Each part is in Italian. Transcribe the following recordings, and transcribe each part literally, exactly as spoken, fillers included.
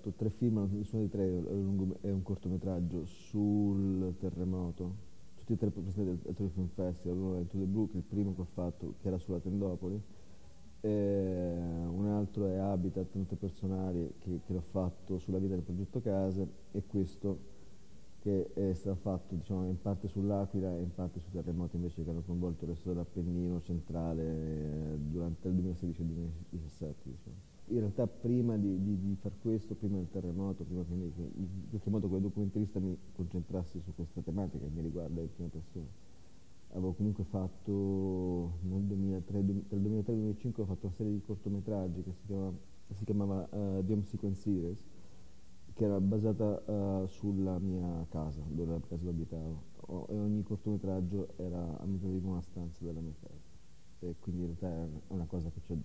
fatto tre film, nessuno dei tre è un, lungo- è un cortometraggio sul terremoto, tutti e tre presentati al al Torino Film Festival. Uno è Into the Blue, che è il primo che ho fatto, che era sulla Tendopoli, e un altro è Habitat, Note personali, che, che l'ho fatto sulla vita del progetto Case, e questo che è stato fatto, diciamo, in parte sull'Aquila e in parte sui terremoti invece che hanno coinvolto il resto dell'Appennino centrale eh, durante il duemilasedici e il duemiladiciassette, diciamo. In realtà prima di, di, di far questo, prima del terremoto, prima che, mi, che in qualche modo come documentarista mi concentrassi su questa tematica che mi riguarda in prima persona, avevo comunque fatto nel duemilatré, tra il duemilatré e il duemilacinque ho fatto una serie di cortometraggi che si chiamava, si chiamava uh, The Home Sequence Series, che era basata uh, sulla mia casa, dove la casa dove abitavo, o, e ogni cortometraggio era ambientato in una stanza della mia casa. E quindi in realtà è una, è una cosa che c'è,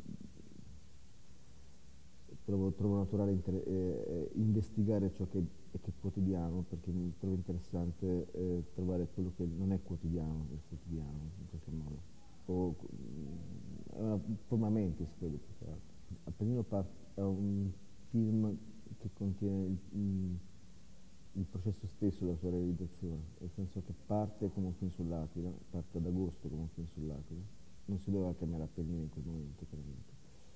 trovo, trovo naturale inter- eh, eh, investigare ciò che è, che è quotidiano, perché mi trovo interessante eh, trovare quello che non è quotidiano, il quotidiano, in qualche modo. O, mm, è una forma mentis, credo, più che altro. Appennino Park è un film che contiene il, mm, il processo stesso della sua realizzazione, nel senso che parte come un film sull'Aquila, parte ad agosto come un film sull'Aquila, non si doveva chiamare Appennino in quel momento, chiaramente.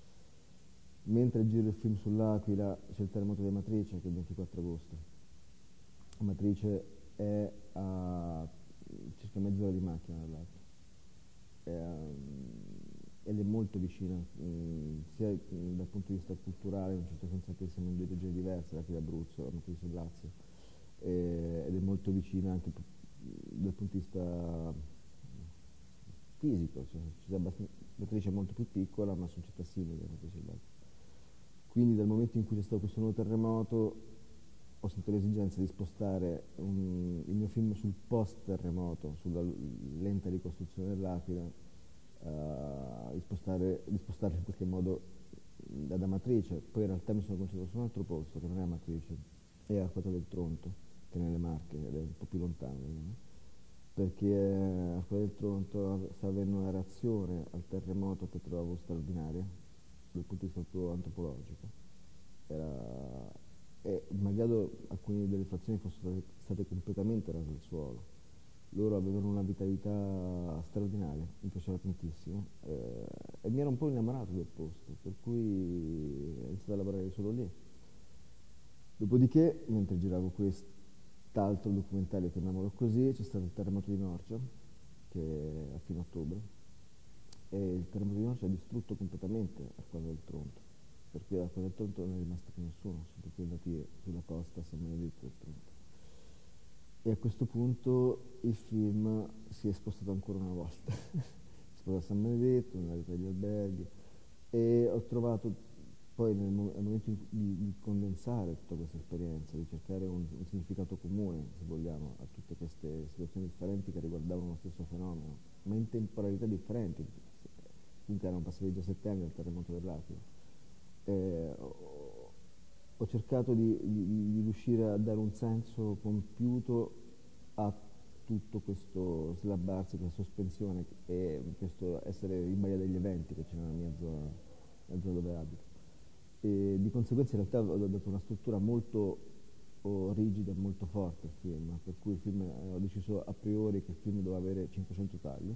Mentre giro il film sull'Aquila c'è il terremoto di Amatrice, che è il ventiquattro agosto. Amatrice è a circa mezz'ora di macchina dall'altro. È, um, ed è molto vicina, mh, sia mh, dal punto di vista culturale, in un certo senso perché siamo in due regioni diverse, l'Aquila e Abruzzo, Amatrice e Lazio, e, ed è molto vicina anche p- dal punto di vista fisico, cioè, ci Amatrice è molto più piccola, ma sono città simili, Amatrice e Lazio. Quindi dal momento in cui c'è stato questo nuovo terremoto ho sentito l'esigenza di spostare un, il mio film sul post-terremoto, sulla lenta ricostruzione dell'Aquila, uh, di, spostare, di spostarlo in qualche modo ad Amatrice. Poi in realtà mi sono concentrato su un altro posto che non è Amatrice, è Arquata del Tronto, che è nelle Marche, ed è un po' più lontano, no? Perché Arquata del Tronto sta avendo una reazione al terremoto che trovavo straordinaria dal punto di vista proprio antropologico. Era, e malgrado alcune delle frazioni fossero state, state completamente rase al suolo, loro avevano una vitalità straordinaria, mi piaceva tantissimo, eh, e mi ero un po' innamorato del posto, per cui ho iniziato a lavorare solo lì. Dopodiché, mentre giravo quest'altro documentario, chiamiamolo così, c'è stato il terremoto di Norcia, che è a fine ottobre, e il terremoto di Norcia ha distrutto completamente Arquata del Tronto, per cui Arquata del Tronto non è rimasto più nessuno, sono tutti andati sulla costa a San Benedetto del Tronto. E a questo punto il film si è spostato ancora una volta, si è spostato a San Benedetto, nella rete degli alberghi, e ho trovato poi nel, mo- nel momento in- di, di condensare tutta questa esperienza, di cercare un, un significato comune, se vogliamo, a tutte queste situazioni differenti che riguardavano lo stesso fenomeno, ma in temporalità differenti. Comunque erano passati già sette anni dal terremoto dell'Aquila. Eh, ho, ho cercato di, di, di riuscire a dare un senso compiuto a tutto questo slabbarsi, questa sospensione e questo essere in balia degli eventi che c'è nella mia zona, nella zona dove abito. E di conseguenza in realtà ho dato una struttura molto oh, rigida e molto forte al film, per cui il film, eh, ho deciso a priori che il film doveva avere cinquecento tagli,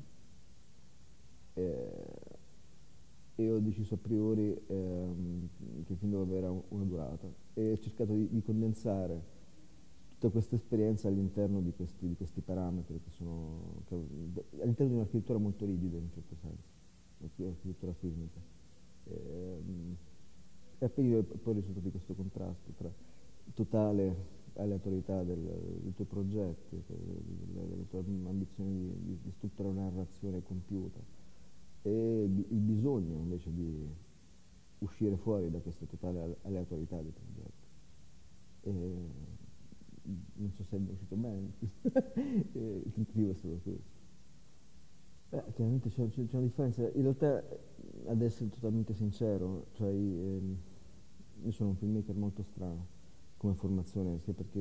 eh, e ho deciso a priori ehm, che il film doveva avere una durata, e ho cercato di, di condensare tutta questa esperienza all'interno di questi, di questi parametri che sono che, all'interno di un'architettura molto rigida in un certo senso, un'architettura filmica. Ehm, E appena poi il risultato di questo contrasto tra totale aleatorietà del, del tuo progetto, della, della tua ambizione di, di, di strutturare una narrazione compiuta, e il bisogno invece di uscire fuori da questa totale aleatorietà del progetto. E non so se è uscito bene, il tentativo è stato questo. Beh, chiaramente c'è, c'è, c'è una differenza. In realtà, ad essere totalmente sincero, cioè, ehm, io sono un filmmaker molto strano come formazione, sia perché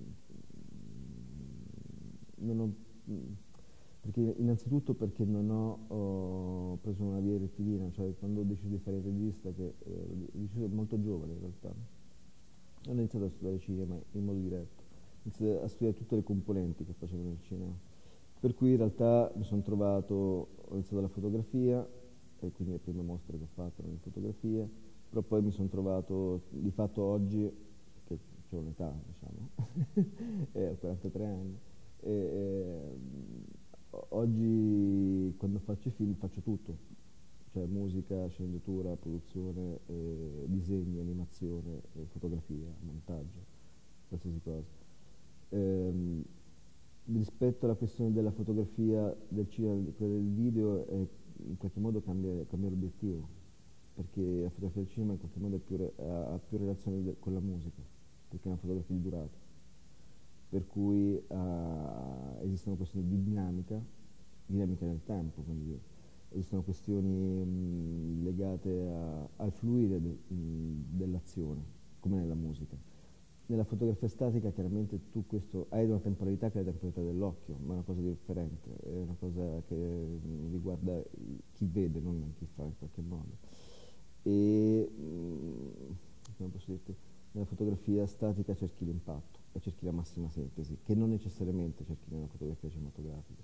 mm, non ho, mm, perché innanzitutto perché non ho, ho preso una via rettilina, cioè quando ho deciso di fare il regista, che eh, ho deciso molto giovane in realtà, Non ho iniziato a studiare cinema in modo diretto, ho iniziato a studiare tutte le componenti che facevano il cinema. Per cui in realtà mi sono trovato, ho iniziato la fotografia, e quindi le prime mostre che ho fatto erano di fotografia, però poi mi sono trovato, di fatto oggi, che ho un'età, diciamo, e ho quarantatré anni, e, e, oggi quando faccio i film faccio tutto, cioè musica, sceneggiatura, produzione, eh, disegni, animazione, eh, fotografia, montaggio, qualsiasi cosa. Ehm, rispetto alla questione della fotografia, del cinema, di quella del video, è, in qualche modo cambia, cambia l'obiettivo, perché la fotografia del cinema in qualche modo è più re- ha, ha più relazione de- con la musica, perché è una fotografia di durata, per cui uh, esistono questioni di dinamica, dinamica nel tempo, quindi esistono questioni mh, legate a, al fluire de, mh, dell'azione, come nella musica. Nella fotografia statica chiaramente tu questo hai una temporalità che è la temporalità dell'occhio, ma è una cosa differente, è una cosa che mh, riguarda chi vede, non chi fa in qualche modo. E mh, come posso dirti, nella fotografia statica cerchi l'impatto e cerchi la massima sintesi, che non necessariamente cerchi nella fotografia cinematografica,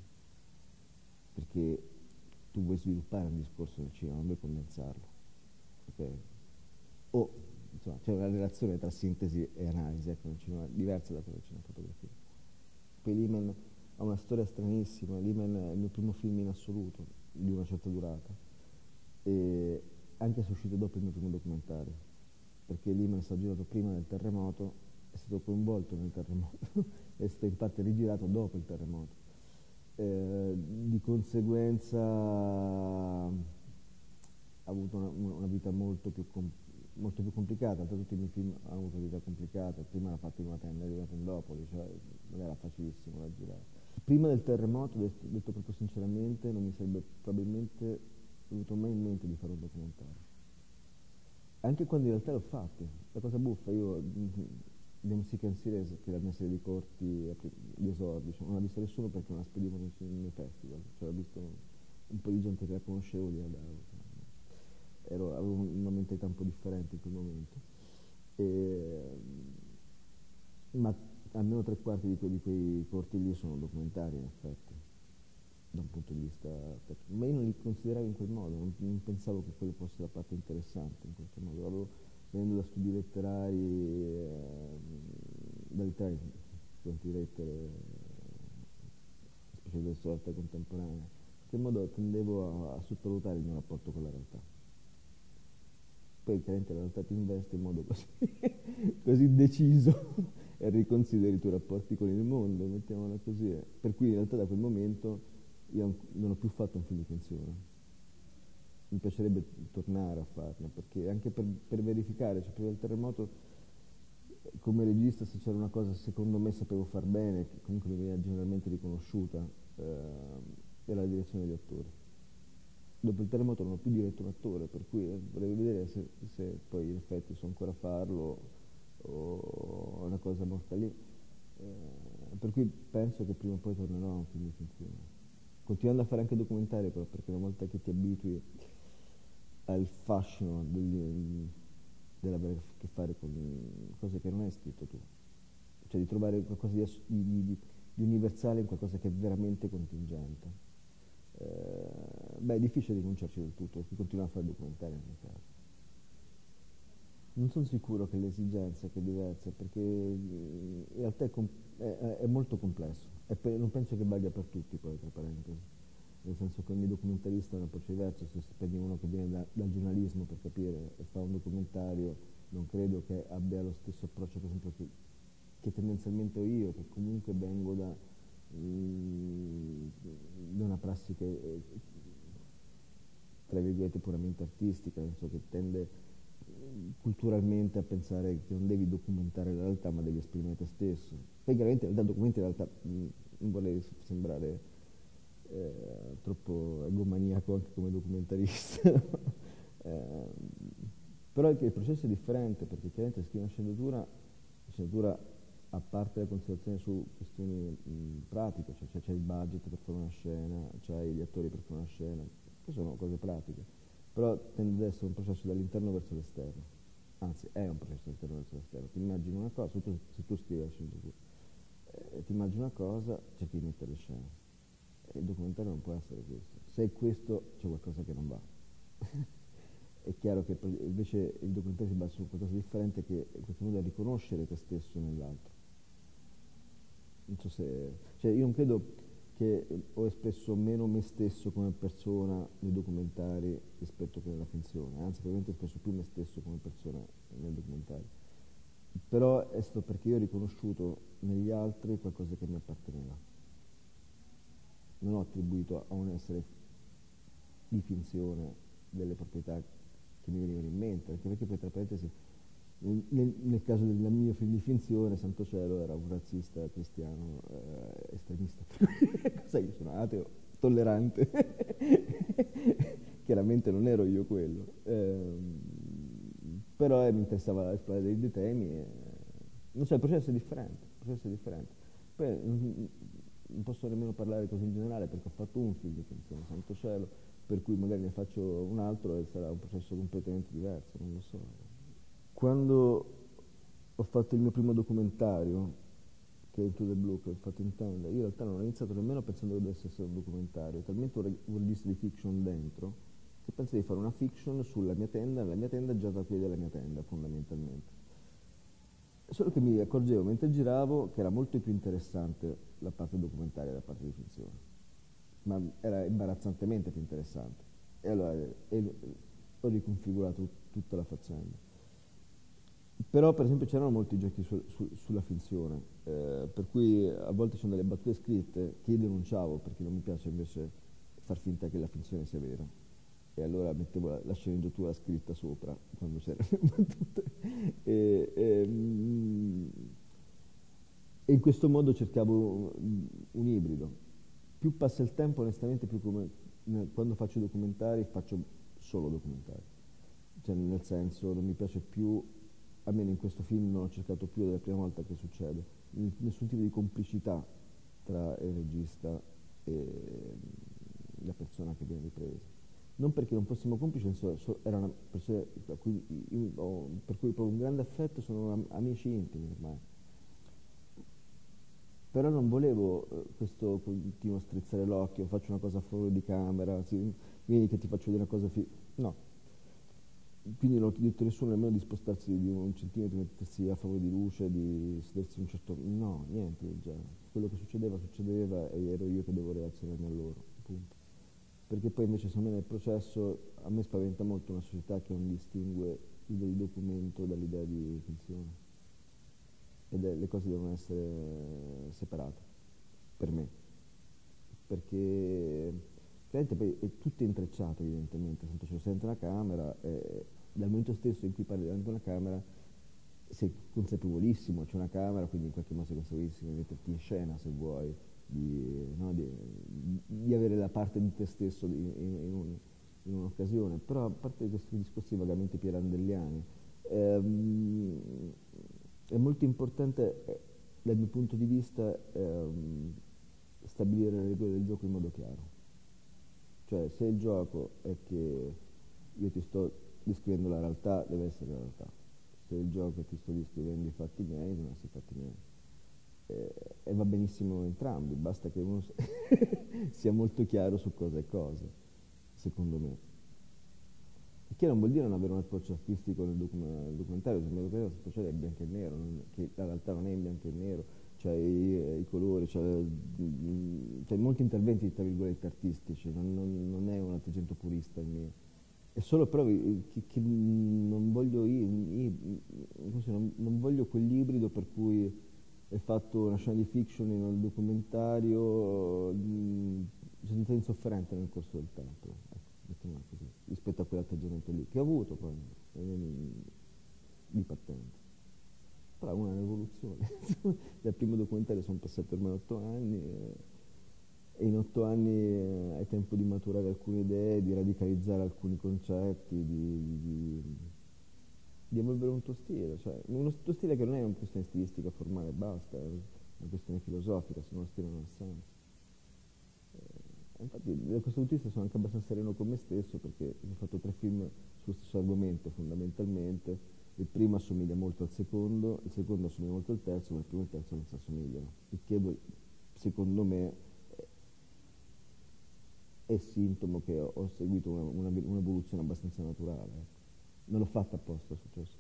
perché tu vuoi sviluppare un discorso nel cinema, non vuoi condensarlo, ok? O insomma c'è una relazione tra sintesi e analisi, ecco, nel cinema diversa da quella del cinematografia. Poi Liman ha una storia stranissima, Liman è il mio primo film in assoluto, di una certa durata, e anche se è uscito dopo il mio primo documentario, perché Liman è stato girato prima del terremoto, è stato coinvolto nel terremoto, è stato in parte rigirato dopo il terremoto. Eh, di conseguenza ha avuto una, una vita molto più, com- molto più complicata, altro tutti i miei film hanno avuto una vita complicata, prima l'ha fatto in una tenda, è arrivato in Dopoli, cioè non era facilissimo da girare. Prima del terremoto, detto, detto proprio sinceramente, non mi sarebbe probabilmente venuto mai in mente di fare un documentario. Anche quando in realtà l'ho fatto, la cosa buffa, io The Mexican Series, che è la mia serie di corti di esordio, cioè, non l'ha vista nessuno perché non la spedivo nei, nei festival, cioè l'ha visto un po' di gente che la conoscevo, gli la davo. Ero, avevo una mentalità un po' differente in quel momento. E, ma almeno tre quarti di, que- di quei corti lì sono documentari, in effetti, da un punto di vista tecnico. Ma io non li consideravo in quel modo, non, non pensavo che quello fosse la parte interessante in qualche modo. Avevo, venendo da studi letterari, eh, da letterari, studenti di lettere, specializzato sull'arte contemporanea, in qualche modo tendevo a, a sottovalutare il mio rapporto con la realtà. Poi chiaramente la realtà ti investe in modo così, così deciso e riconsideri i tuoi rapporti con il mondo, mettiamola così. eh. Per cui in realtà da quel momento io non ho più fatto un film di finzione. Mi piacerebbe tornare a farlo, perché anche per, per verificare, cioè prima del terremoto, come regista se c'era una cosa secondo me sapevo far bene, che comunque mi veniva generalmente riconosciuta, eh, era la direzione degli attori. Dopo il terremoto non ho più diretto un attore, per cui vorrei vedere se, se poi in effetti so ancora farlo o è una cosa morta lì. Eh, per cui penso che prima o poi tornerò a un film di finzione. Continuando a fare anche documentari però, perché una volta che ti abitui al fascino degli, dell'avere a che fare con cose che non hai scritto tu, cioè di trovare qualcosa di, di, di, di universale in qualcosa che è veramente contingente. Eh, beh, è difficile rinunciarci del tutto, perché continuo a fare documentari nel mio caso. Non sono sicuro che l'esigenza che è diversa, perché in realtà è, com- è- è molto complesso e pe- non penso che valga per tutti poi, tra parentesi. Nel senso che ogni documentarista è un approccio diverso, se prendi uno che viene da- dal giornalismo per capire e fa un documentario, non credo che abbia lo stesso approccio per esempio che, che tendenzialmente ho io, che comunque vengo da, mm, da una prassi che eh, tra virgolette puramente artistica, nel senso che tende eh, culturalmente a pensare che non devi documentare la realtà ma devi esprimere te stesso. Poi chiaramente in realtà documenti in realtà mh, non vorrei sembrare eh, troppo egomaniaco anche come documentarista. eh, però il, il processo è differente perché chiaramente scrivi una sceneggiatura, la sceneggiatura a parte la considerazione su questioni mh, pratiche, cioè, cioè c'è il budget per fare una scena, c'hai gli attori per fare una scena, che sono cose pratiche, però tende ad essere un processo dall'interno verso l'esterno. anzi è un processo interno verso l'esterno. Ti immagini una cosa, se tu, se tu scrivi la sceneggiatura, eh, ti immagini una cosa, cerchi di mettere le scene. E il documentario non può essere questo. Se è questo, c'è qualcosa che non va. È chiaro che invece il documentario si basa su qualcosa di differente, che in qualche modo è riconoscere te stesso nell'altro. Non so se... Cioè io non credo che ho espresso meno me stesso come persona nei documentari rispetto che nella finzione, anzi probabilmente ho espresso più me stesso come persona nel documentario. Però è stato perché io ho riconosciuto negli altri qualcosa che mi apparteneva. Non ho attribuito a un essere di finzione delle proprietà che mi venivano in mente, anche perché poi tra parentesi nel, nel, nel caso del mio film di finzione, Santo Cielo era un razzista cristiano eh, estremista. Sai, io sono ateo, tollerante. Chiaramente non ero io quello. Ehm, però eh, mi interessava esplorare dei, dei temi e, non so, il processo è differente, il processo è differente. Poi non, non posso nemmeno parlare così in generale perché ho fatto un film di finzione, Santo Cielo, per cui magari ne faccio un altro e sarà un processo completamente diverso, non lo so. Quando ho fatto il mio primo documentario, che è Into the Blue, che ho fatto in tenda, io in realtà non ho iniziato nemmeno pensando che dovesse essere un documentario, talmente ho visto di fiction dentro, che penso di fare una fiction sulla mia tenda, la mia tenda già da piedi della mia tenda, fondamentalmente. Solo che mi accorgevo mentre giravo che era molto più interessante la parte documentaria della parte di finzione, ma era imbarazzantemente più interessante. E allora e ho riconfigurato tutta la faccenda. Però per esempio c'erano molti giochi su, su, sulla finzione, eh, per cui a volte ci sono delle battute scritte che io denunciavo perché non mi piace invece far finta che la finzione sia vera. E allora mettevo la, la sceneggiatura scritta sopra quando c'erano le battute. E, e, e in questo modo cercavo un, un ibrido. Più passa il tempo, onestamente, più come quando faccio documentari faccio solo documentari. Cioè nel senso non mi piace più, almeno in questo film non ho cercato più, della prima volta che succede, nessun tipo di complicità tra il regista e la persona che viene ripresa. Non perché non fossimo complici, so, so, era una persona a cui io ho, per cui ho un grande affetto, sono amici intimi ormai. Però non volevo eh, questo continuo strizzare l'occhio, faccio una cosa fuori di camera, sì, vieni che ti faccio vedere una cosa... Fi- no. Quindi non ho detto a nessuno nemmeno di spostarsi di un centimetro, mettersi a favore di luce, di sedersi in un certo... No, niente del genere. Quello che succedeva, succedeva e ero io che dovevo relazionarmi a loro, appunto. Perché poi invece secondo me nel processo a me spaventa molto una società che non distingue l'idea di documento dall'idea di finzione. Ed è, le cose devono essere separate, per me. Perché chiaramente poi è tutto intrecciato evidentemente, se tu sei dentro una camera, eh, dal momento stesso in cui parli davanti a una camera sei consapevolissimo, c'è una camera, quindi in qualche modo sei consapevolissimo di metterti in scena se vuoi, di, no, di, di avere la parte di te stesso di, in, in, un, in un'occasione, però a parte questi discorsi vagamente pirandelliani, ehm, è molto importante eh, dal mio punto di vista ehm, stabilire le regole del gioco in modo chiaro. Cioè se il gioco è che io ti sto descrivendo la realtà, deve essere la realtà. Se il gioco è che ti sto descrivendo i fatti miei, devono essere i fatti miei. E, e va benissimo entrambi, basta che uno sia molto chiaro su cosa è cosa, secondo me. Il che non vuol dire non avere un approccio artistico nel, docu- nel documentario, se mi ricordo Santo Cielo è bianco e nero, non, che la realtà non è in bianco e nero, cioè i, i colori, cioè, cioè molti interventi tra virgolette artistici, non, non, non è un atteggiamento purista il mio. È solo però che, che non voglio io, io non, non voglio quell'ibrido per cui è fatto una scena di fiction in un documentario, mh, sono diventato insofferente nel corso del tempo, ecco, mettiamola così, rispetto a quell'atteggiamento lì, che ho avuto poi eh, di partenza. Però è una rivoluzione. Dal primo documentario sono passati ormai otto anni e, e in otto anni eh, hai tempo di maturare alcune idee, di radicalizzare alcuni concetti, di, di, di, di evolvere un tuo stile, cioè uno tuo stile che non è una questione stilistica formale e basta, è una questione filosofica, se no lo stile non ha senso. Eh, infatti da questo punto di vista sono anche abbastanza sereno con me stesso perché ho fatto tre film sullo stesso argomento fondamentalmente, il primo assomiglia molto al secondo, il secondo assomiglia molto al terzo, ma il primo e il terzo non si assomigliano, il che vuol- secondo me è, è sintomo che ho, ho seguito una, una- un'evoluzione abbastanza naturale, ecco. Non l'ho fatta apposta, è successo.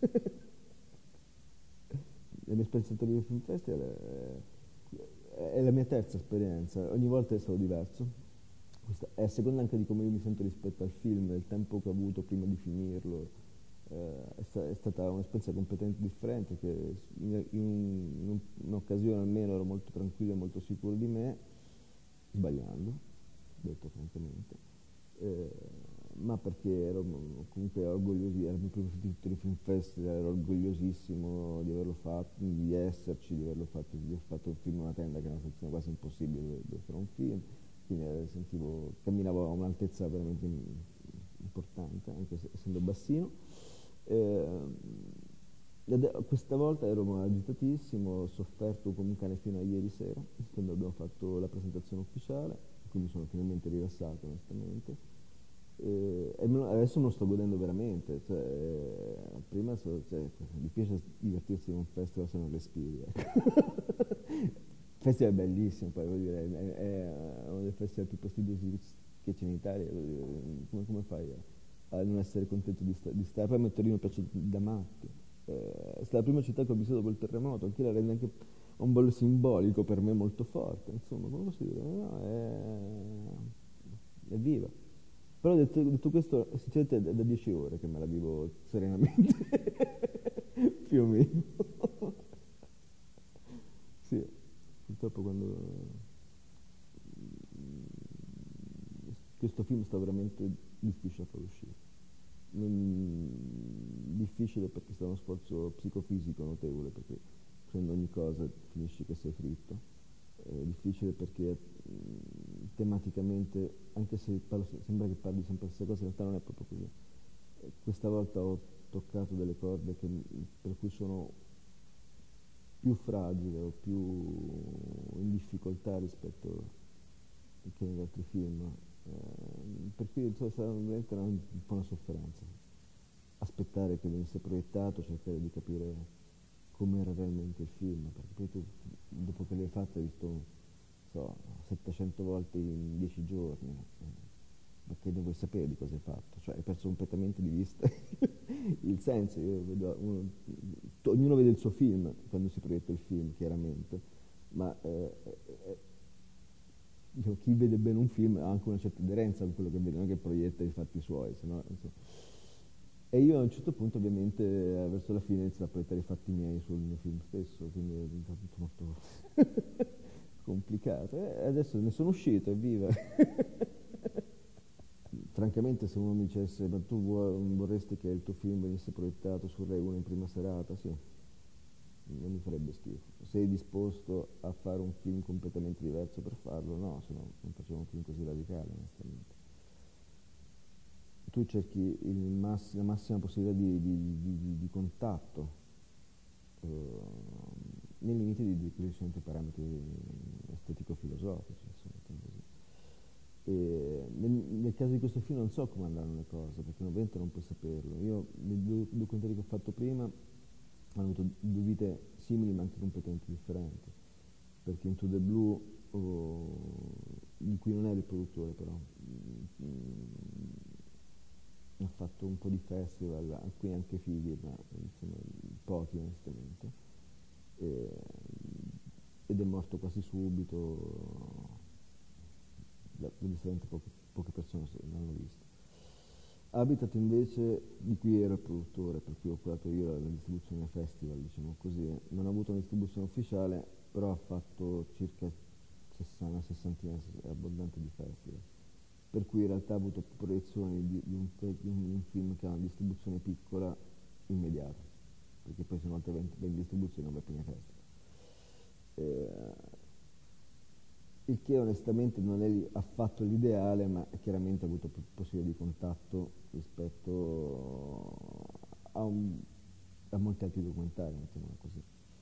La mia esperienza al Torino Film Festival è, è la mia terza esperienza, ogni volta è stato diverso. Questa è a seconda anche di come io mi sento rispetto al film, del tempo che ho avuto prima di finirlo. Eh, è, sta- è stata un'esperienza completamente differente, che in, in un- in un'occasione almeno ero molto tranquillo e molto sicuro di me, sbagliando, detto francamente. Eh, ma perché ero m- comunque orgoglioso, era il mio primo Victory Film Festival, ero orgogliosissimo di averlo fatto, di esserci, di averlo fatto, di aver fatto un film in una tenda, che è una situazione quasi impossibile dove, dove fare un film, quindi eh, sentivo, camminavo a un'altezza veramente im- importante, anche se, essendo bassino. Eh, ed è- questa volta ero agitatissimo, ho sofferto come un cane fino a ieri sera, quando abbiamo fatto la presentazione ufficiale, quindi sono finalmente rilassato onestamente. Eh, e me lo- adesso me lo sto godendo veramente, cioè, eh, prima so- cioè, è difficile divertirsi in un festival se non respiri, ecco. Il festival è bellissimo, poi voglio dire, è, è uno dei festival più prestigiosi che c- che c'è in Italia, voglio dire, come, come fai a, a non essere contento di, sta- di stare? Poi a me Torino piace da matti. Eh, è stata la prima città che ho visitato dopo il terremoto, anche la rende anche un valore simbolico per me molto forte, insomma, come posso dire? No, è, è viva. Però detto, detto questo, sinceramente è da dieci ore che me la vivo serenamente, più o meno. Sì, purtroppo quando questo film sta veramente difficile a far uscire. Non- difficile perché sta uno sforzo psicofisico notevole, perché prendo ogni cosa finisci che sei fritto. È difficile perché mh, tematicamente, anche se parlo- sembra che parli sempre delle stesse cose, in realtà non è proprio così. Eh, Questa volta ho toccato delle corde che, mh, per cui sono più fragile o più in difficoltà rispetto che negli altri film. Eh, per cui insomma, è stata veramente una- un po' una sofferenza. Aspettare che venisse proiettato, cercare di capire com'era realmente il film, perché poi tu dopo che l'hai fatto hai visto, so, settecento volte in dieci giorni, eh, perché ne vuoi sapere di cosa hai fatto, cioè hai perso completamente di vista il senso. Io vedo uno- ognuno vede il suo film quando si proietta il film, chiaramente, ma eh, eh, diciamo, chi vede bene un film ha anche una certa aderenza con quello che vede, non è che proietta i fatti suoi, se no, insomma. E io a un certo punto ovviamente eh, verso la fine inizio a proiettare i fatti miei sul mio film stesso, quindi è diventato tutto molto complicato. E adesso ne sono uscito, evviva! Francamente se uno mi dicesse ma tu vuoi- vorresti che il tuo film venisse proiettato su Rai uno in prima serata, sì, non mi farebbe schifo. Sei disposto a fare un film completamente diverso per farlo? No, se no non facevo un film così radicale, onestamente. Tu cerchi il mass- la massima possibilità di, di- di- di- di contatto, eh, nei limiti di, di quelli che sono i tuoi parametri estetico-filosofici, insomma, mettiamo così. E nel, nel caso di questo film non so come andranno le cose, perché ovviamente non puoi saperlo. Io, nei due documentari che ho fatto prima, hanno avuto due vite simili ma anche completamente differenti, perché Into the Blue, oh, di cui non ero il produttore però, mm, ha fatto un po' di festival, alcuni anche fighi, ma insomma pochi onestamente, e, ed è morto quasi subito, da, onestamente poche, poche persone se- l'hanno visto. Habitat invece, di cui ero il produttore, per cui ho curato io la, la distribuzione ai festival, diciamo così, non ha avuto una distribuzione ufficiale, però ha fatto circa sessanta, una sessantina abbondante di festival, per cui in realtà ha avuto proiezioni di, di, un, fe- di un film che ha una distribuzione piccola immediata, perché poi se no altre venti, venti distribuzioni non vai più nei festival. Eh, il che onestamente non è li- affatto l'ideale, ma chiaramente ha avuto più possibilità di contatto rispetto a, un- a molti altri documentari, mettiamola così.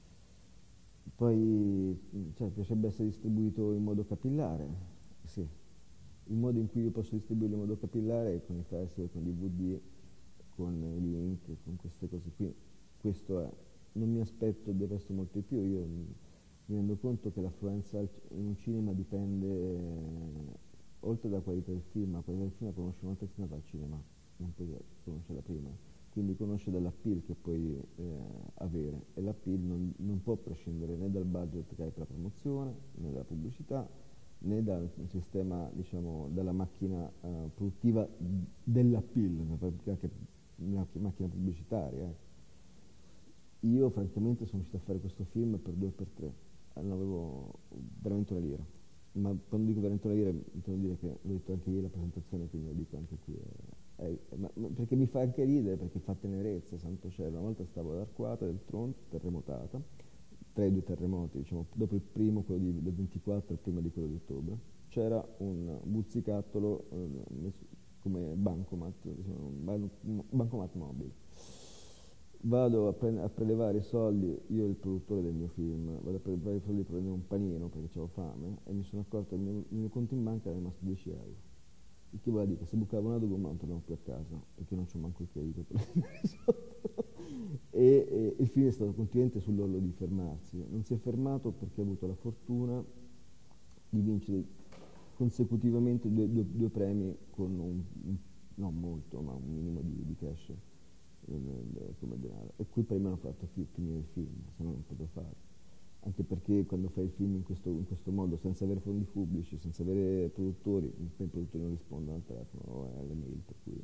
Poi, cioè, piacerebbe essere distribuito in modo capillare, sì. Il modo in cui io posso distribuirlo in modo capillare è con i festival, con i D V D, con i link, con queste cose qui. Questo è, non mi aspetto del resto molto di più, io mi rendo conto che l'affluenza in un cinema dipende, eh, oltre dalla qualità del film, la qualità del film la conosce una volta che sei andato al cinema, non puoi conoscerla prima, quindi conosce dall'appeal che puoi eh, avere, e l'appeal non, non può prescindere né dal budget che hai per la promozione, né dalla pubblicità, né dal sistema, diciamo, dalla macchina eh, produttiva dell'appeal, perché anche una macchina pubblicitaria. Eh. Io francamente sono riuscito a fare questo film per due o per tre, non avevo veramente una lira, ma quando dico veramente una lira intendo dire che l'ho detto anche ieri alla presentazione, quindi lo dico anche qui, eh, eh, ma, ma perché mi fa anche ridere, perché fa tenerezza, santo cielo. Una volta stavo ad Arquata del Tronto, terremotata, tra i due terremoti, diciamo, dopo il primo, quello di, del ventiquattro, e prima di quello di ottobre, c'era un buzzicattolo eh, messo come bancomat, diciamo, un ban- un bancomat mobile. Vado a, pre- a prelevare i soldi, io e il produttore del mio film, vado a prelevare i soldi per prendere un panino perché avevo fame, e mi sono accorto che il mio, il mio conto in banca era rimasto dieci euro. Il che voleva dire che se bucavo una dopo non tornavo più a casa, perché non c'ho manco il credito per prendere i soldi. E, e il film è stato continuamente sull'orlo di fermarsi. Non si è fermato perché ha avuto la fortuna di vincere consecutivamente due, due, due premi con un, un, non molto, ma un minimo di, di cash eh, come denaro. E quei premi hanno fatto fi- finire il film, se no non potevo fare. Anche perché quando fai il film in questo, in questo modo, senza avere fondi pubblici, senza avere produttori, poi i produttori non rispondono al telefono o alle mail, per cui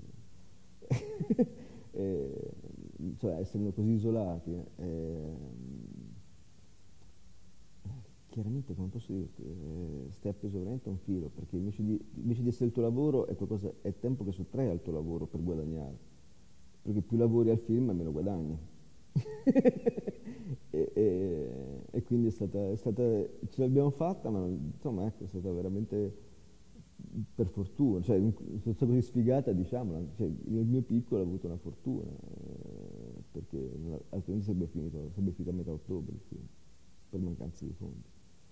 e, cioè, essendo così isolati, eh, chiaramente, come posso dirti, eh, stai appeso veramente a un filo, perché invece di, invece di essere il tuo lavoro è qualcosa, è tempo che sottrai al tuo lavoro per guadagnare, perché più lavori al film meno guadagni. e, e, e quindi è stata, è stata, ce l'abbiamo fatta, ma insomma ecco, è stata veramente per fortuna, cioè sono stata così sfigata, diciamola, cioè, il mio piccolo ha avuto una fortuna, eh, perché altrimenti sarebbe finito, sarebbe finito a metà ottobre il film, per mancanza di fondi.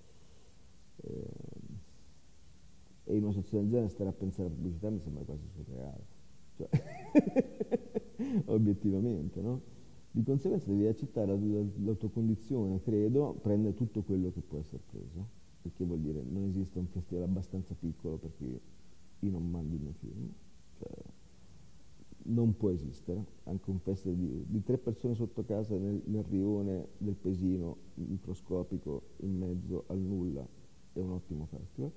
Eh, e in una situazione del genere stare a pensare alla pubblicità mi sembra quasi surreale, cioè, obiettivamente, no? Di conseguenza devi accettare la, la, la tua condizione, credo, prendere tutto quello che può essere preso, il che vuol dire non esiste un festival abbastanza piccolo perché io non mando il mio film, cioè non può esistere, anche un festival di, di tre persone sotto casa nel, nel rione del paesino microscopico in mezzo al nulla è un ottimo festival.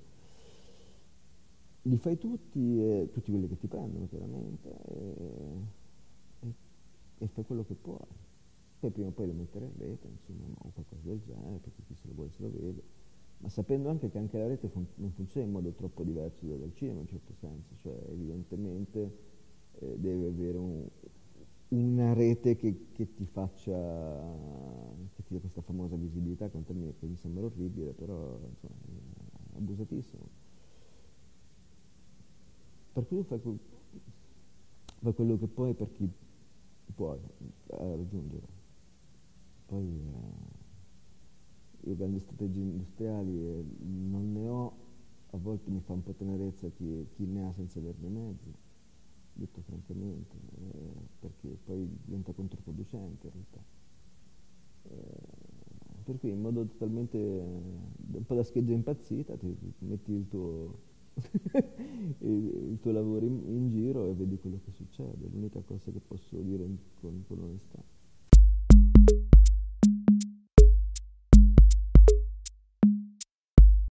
Li fai tutti, e, tutti quelli che ti prendono chiaramente, e, e, e fai quello che puoi. Poi prima o poi lo mettere in rete, insomma, o qualcosa del genere, perché chi se lo vuole se lo vede, ma sapendo anche che anche la rete fun- non funziona in modo troppo diverso dal cinema in un certo senso, cioè evidentemente eh, deve avere un, una rete che, che ti faccia, che ti dia questa famosa visibilità, che è un termine che mi sembra orribile, però insomma, è abusatissimo. Per cui fai, quel- fai quello che puoi per chi puoi eh, raggiungere. Poi eh, io grandi strategie industriali eh, non ne ho, a volte mi fa un po' tenerezza chi, chi ne ha senza averne mezzi, detto francamente, eh, perché poi diventa controproducente in realtà. Eh, per cui in modo totalmente, eh, un po' da scheggia impazzita, ti, ti metti il tuo, il, il tuo lavoro in, in giro e vedi quello che succede, è l'unica cosa che posso dire in- con, con onestà.